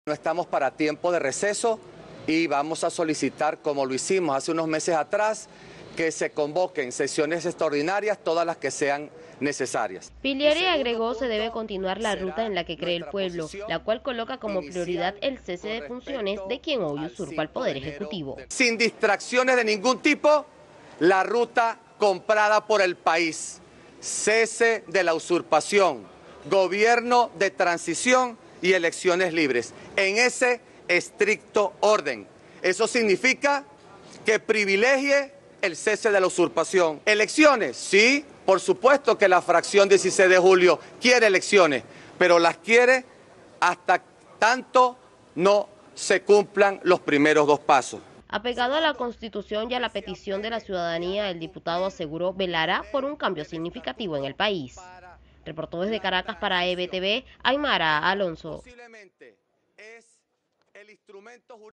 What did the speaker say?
No estamos para tiempo de receso y vamos a solicitar, como lo hicimos hace unos meses atrás, que se convoquen sesiones extraordinarias, todas las que sean necesarias. Pilieri agregó se debe continuar la ruta en la que cree el pueblo, la cual coloca como prioridad el cese de funciones de quien hoy usurpa el Poder Ejecutivo. Sin distracciones de ningún tipo, la ruta comprada por el país, cese de la usurpación, gobierno de transición y elecciones libres, en ese estricto orden. Eso significa que privilegie el cese de la usurpación. ¿Elecciones? Sí, por supuesto que la fracción 16 de julio quiere elecciones, pero las quiere hasta tanto no se cumplan los primeros dos pasos. Apegado a la Constitución y a la petición de la ciudadanía, el diputado aseguró velará por un cambio significativo en el país. Reportó desde Caracas para EBTV, Aymara Alonso.